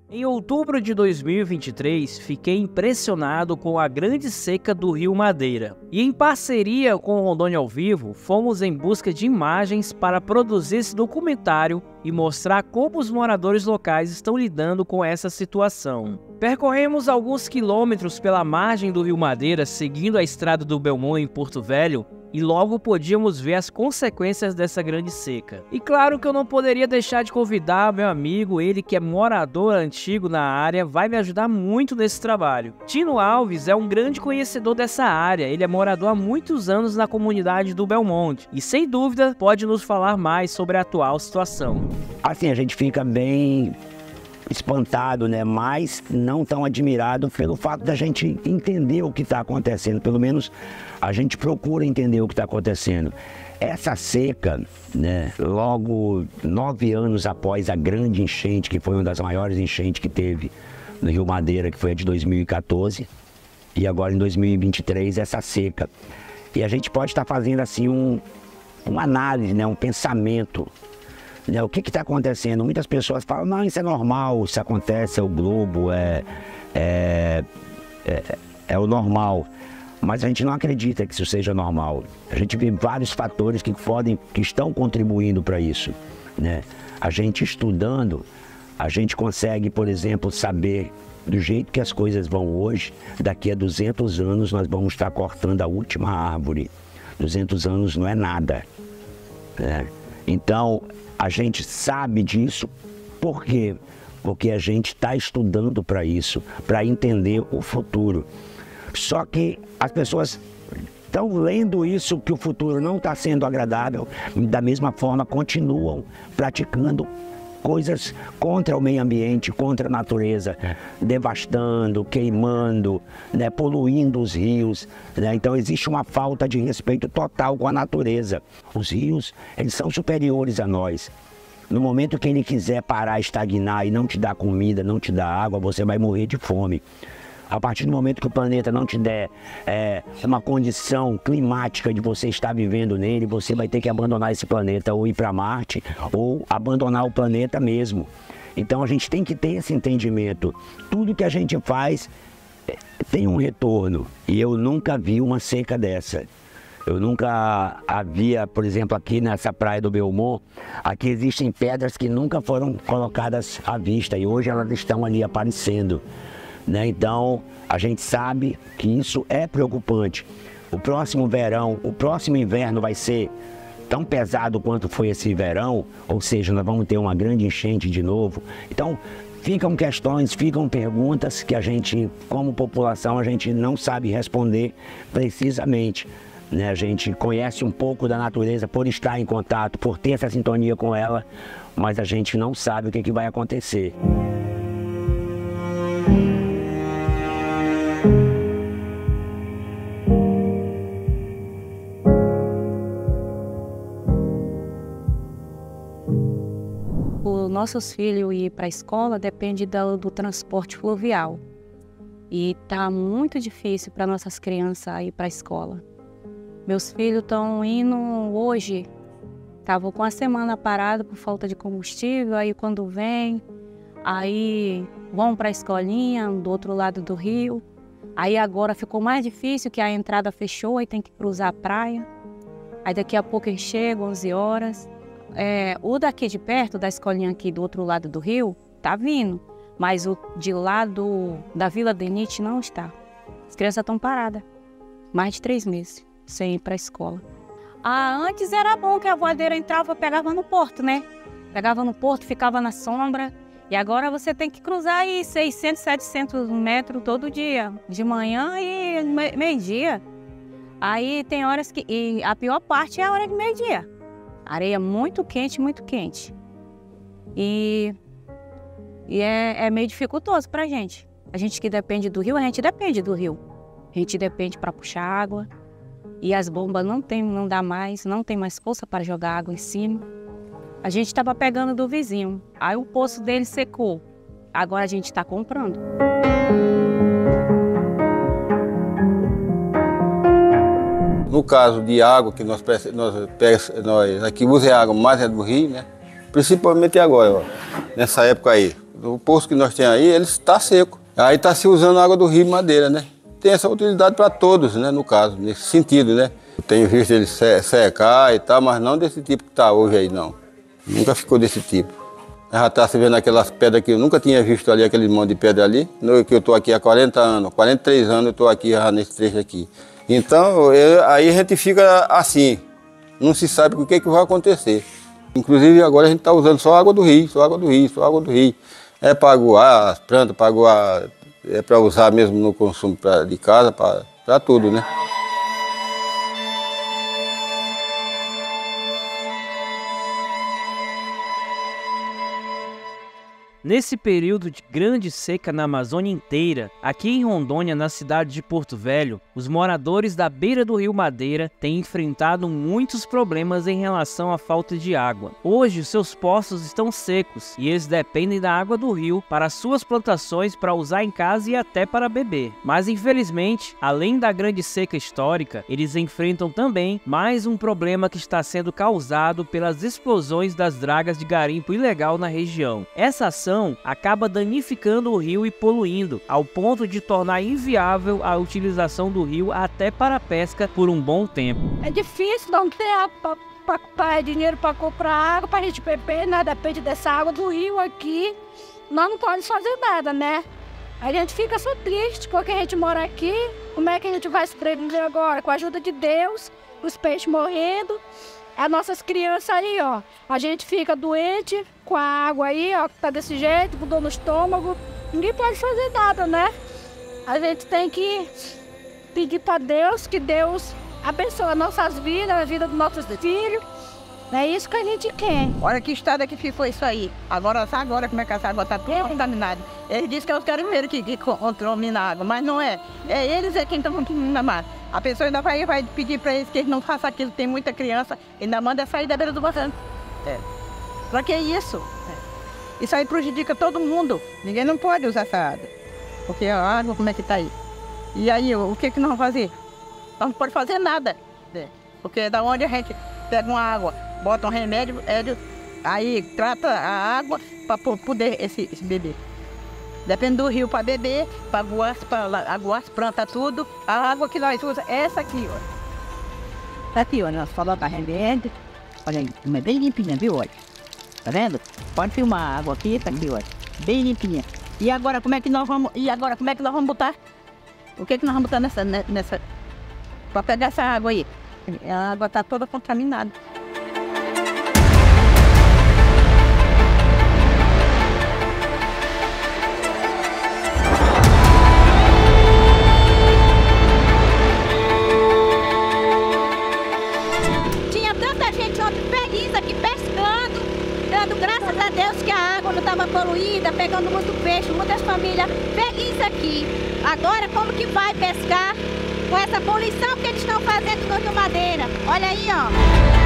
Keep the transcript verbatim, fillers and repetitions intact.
Em outubro de dois mil e vinte e três, fiquei impressionado com a grande seca do Rio Madeira. E em parceria com o Rondônia ao Vivo, fomos em busca de imagens para produzir esse documentário e mostrar como os moradores locais estão lidando com essa situação. Percorremos alguns quilômetros pela margem do Rio Madeira, seguindo a estrada do Belmont em Porto Velho, e logo podíamos ver as consequências dessa grande seca. E claro que eu não poderia deixar de convidar meu amigo, ele que é morador antigo na área, vai me ajudar muito nesse trabalho. Tino Alves é um grande conhecedor dessa área, ele é morador há muitos anos na comunidade do Belmont e sem dúvida pode nos falar mais sobre a atual situação. Assim, a gente fica bem espantado, né? Mas não tão admirado pelo fato da gente entender o que está acontecendo. Pelo menos a gente procura entender o que está acontecendo. Essa seca, né? Logo nove anos após a grande enchente, que foi uma das maiores enchentes que teve no Rio Madeira, que foi a de dois mil e quatorze, e agora em dois mil e vinte e três essa seca. E a gente pode estar fazendo assim um, uma análise, né? Um pensamento. O que está acontecendo? Muitas pessoas falam, não, isso é normal, isso acontece, é o globo, é, é, é, é o normal. Mas a gente não acredita que isso seja normal. A gente vê vários fatores que, podem, que estão contribuindo para isso, né? A gente estudando, a gente consegue, por exemplo, saber do jeito que as coisas vão hoje, daqui a duzentos anos nós vamos estar cortando a última árvore. duzentos anos não é nada, né? Então, a gente sabe disso, por quê? Porque a gente está estudando para isso, para entender o futuro. Só que as pessoas estão lendo isso, que o futuro não está sendo agradável, e da mesma forma continuam praticando coisas contra o meio ambiente, contra a natureza, devastando, queimando, né, poluindo os rios, né? Então existe uma falta de respeito total com a natureza. Os rios, eles são superiores a nós. No momento que ele quiser parar, estagnar e não te dar comida, não te dar água, você vai morrer de fome. A partir do momento que o planeta não te der é, uma condição climática de você estar vivendo nele, você vai ter que abandonar esse planeta, ou ir para Marte, ou abandonar o planeta mesmo. Então a gente tem que ter esse entendimento. Tudo que a gente faz tem um retorno. E eu nunca vi uma seca dessa. Eu nunca havia, por exemplo, aqui nessa praia do Belmont, aqui existem pedras que nunca foram colocadas à vista e hoje elas estão ali aparecendo. Né? Então, a gente sabe que isso é preocupante. O próximo verão, o próximo inverno vai ser tão pesado quanto foi esse verão, ou seja, nós vamos ter uma grande enchente de novo. Então, ficam questões, ficam perguntas que a gente, como população, a gente não sabe responder precisamente. Né? A gente conhece um pouco da natureza por estar em contato, por ter essa sintonia com ela, mas a gente não sabe o que, que vai acontecer. Nossos filhos ir para a escola depende do, do transporte fluvial. E tá muito difícil para nossas crianças ir para a escola. Meus filhos estão indo hoje, estavam com a semana parada por falta de combustível, aí quando vem, aí vão para a escolinha do outro lado do rio. Aí agora ficou mais difícil que a entrada fechou, aí tem que cruzar a praia. Aí daqui a pouco eles chegam, onze horas. É, o daqui de perto, da escolinha aqui do outro lado do rio, tá vindo. Mas o de lá do, da Vila Denite não está. As crianças estão paradas. Mais de três meses sem ir para a escola. Ah, antes era bom que a voadeira entrava, pegava no porto, né? Pegava no porto, ficava na sombra. E agora você tem que cruzar aí seiscentos, setecentos metros todo dia. De manhã e meio-dia. Aí tem horas que... E a pior parte é a hora de meio-dia. Areia muito quente, muito quente. E, e é, é meio dificultoso pra gente. A gente que depende do rio, a gente depende do rio. A gente depende para puxar água. E as bombas não tem, não dá mais, não tem mais força para jogar água em cima. A gente estava pegando do vizinho. Aí o poço dele secou. Agora a gente está comprando. No caso de água, que nós, nós, nós aqui usamos água mais é do rio, né? Principalmente agora, ó, nessa época aí. O poço que nós temos aí, ele está seco. Aí está se usando a água do Rio Madeira, né? Tem essa utilidade para todos, né, no caso, nesse sentido, né? Eu tenho visto ele secar e tal, mas não desse tipo que está hoje aí, não. Nunca ficou desse tipo. Já está se vendo aquelas pedras que eu nunca tinha visto ali, aquele monte de pedra ali, no, que eu estou aqui há quarenta anos, quarenta e três anos eu estou aqui já nesse trecho aqui. Então, eu, aí a gente fica assim, não se sabe o que, que vai acontecer. Inclusive agora a gente está usando só água do rio, só água do rio, só água do rio. É para aguar as plantas, para aguar, é para usar mesmo no consumo pra, de casa, para tudo, né? Nesse período de grande seca na Amazônia inteira, aqui em Rondônia, na cidade de Porto Velho, os moradores da beira do Rio Madeira têm enfrentado muitos problemas em relação à falta de água. Hoje, os seus poços estão secos e eles dependem da água do rio para suas plantações, para usar em casa e até para beber. Mas, infelizmente, além da grande seca histórica, eles enfrentam também mais um problema que está sendo causado pelas explosões das dragas de garimpo ilegal na região. Essa ação acaba danificando o rio e poluindo, ao ponto de tornar inviável a utilização do rio até para a pesca por um bom tempo. É difícil não ter para dinheiro para comprar água, para a gente beber, né? Depende dessa água do rio aqui. Nós não podemos fazer nada, né? A gente fica só triste porque a gente mora aqui. Como é que a gente vai sobreviver agora? Com a ajuda de Deus, os peixes morrendo. As nossas crianças aí, ó, a gente fica doente com a água aí, ó, que tá desse jeito, com dor no estômago. Ninguém pode fazer nada, né? A gente tem que pedir para Deus, que Deus abençoe as nossas vidas, a vida dos nossos filhos. É isso que a gente quer. Olha que estado que ficou isso aí. Agora, só agora como é que essa água está toda contaminada. Eles dizem que é os carimeiros que, que contaminam a água, mas não é. É eles é quem estão contaminando mais. A pessoa ainda vai, vai pedir para eles que eles não façam aquilo. Tem muita criança, ainda manda sair da beira do barranco. É. Pra que isso? É. Isso aí prejudica todo mundo. Ninguém não pode usar essa água. Porque a água, como é que está aí? E aí, o que, que nós vamos fazer? Nós não podemos fazer nada. É. Porque da onde a gente pega uma água, bota um remédio, aí trata a água para poder esse, esse beber. Depende do rio para beber, para aguar, para aguar as plantas, tudo. A água que nós usamos é essa aqui, ó. Tá aqui, ó, nós colocamos remédio. Olha aí, é bem limpinha, viu, olha. Tá vendo? Pode filmar a água aqui, tá aqui, olha. Bem limpinha. E agora, como é que nós vamos, e agora, como é que nós vamos botar? O que que nós vamos botar nessa, nessa, para pegar essa água aí? A água tá toda contaminada. Tinha tanta gente ontem feliz aqui pescando, dando graças a Deus que a água não estava poluída, pegando muito peixe, muitas famílias felizes aqui. Agora como que vai pescar com essa poluição que eles estão fazendo no Rio Madeira? Olha aí, ó.